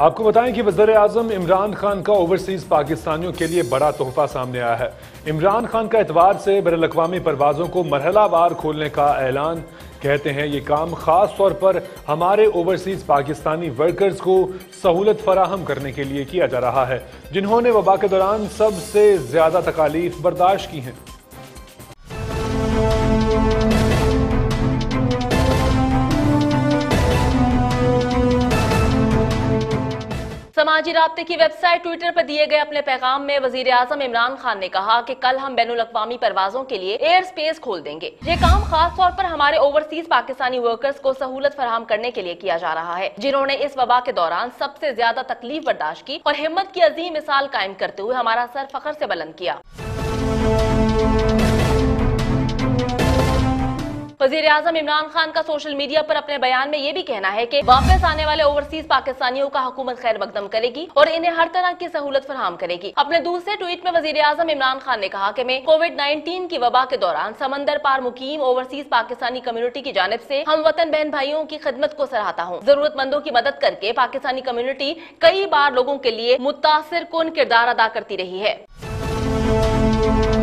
आपको बताएं कि वज़ीर-ए-आज़म इमरान खान का ओवरसीज पाकिस्तानियों के लिए बड़ा तोहफा सामने आया है। इमरान खान का एतवार से बैनुल-अक़वामी परवाज़ों को मरहलावार खोलने का ऐलान। कहते हैं ये काम खास तौर पर हमारे ओवरसीज पाकिस्तानी वर्कर्स को सहूलत फराहम करने के लिए किया जा रहा है, जिन्होंने वबा के दौरान सबसे ज्यादा तकालीफ बर्दाश्त की हैं। समाजी राब्ते की वेबसाइट ट्विटर पर दिए गए अपने पैगाम में वजीर आजम इमरान खान ने कहा कि कल हम बैनुल-अक़वामी परवाजों के लिए एयर स्पेस खोल देंगे। ये काम खास तौर पर हमारे ओवरसीज पाकिस्तानी वर्कर्स को सहूलत फराहम करने के लिए किया जा रहा है, जिन्होंने इस वबा के दौरान सबसे ज्यादा तकलीफ बर्दाश्त की और हिम्मत की अजीम मिसाल कायम करते हुए हमारा सर फख्र से बुलंद किया। वज़ीर आज़म इमरान खान का सोशल मीडिया पर अपने बयान में ये भी कहना है कि वापस आने वाले ओवरसीज पाकिस्तानियों का हुकूमत खैर मकदम करेगी और इन्हें हर तरह की सहूलत फराहम करेगी। अपने दूसरे ट्वीट में वज़ीर आज़म इमरान खान ने कहा कि मैं कोविड-19 की वबा के दौरान समंदर पार मुकीम ओवरसीज पाकिस्तानी कम्युनिटी की जानिब से हम वतन बहन भाइयों की खिदमत को सराहता हूँ। जरूरतमंदों की मदद करके पाकिस्तानी कम्युनिटी कई बार लोगों के लिए मुतासिर कुन किरदार अदा करती रही है।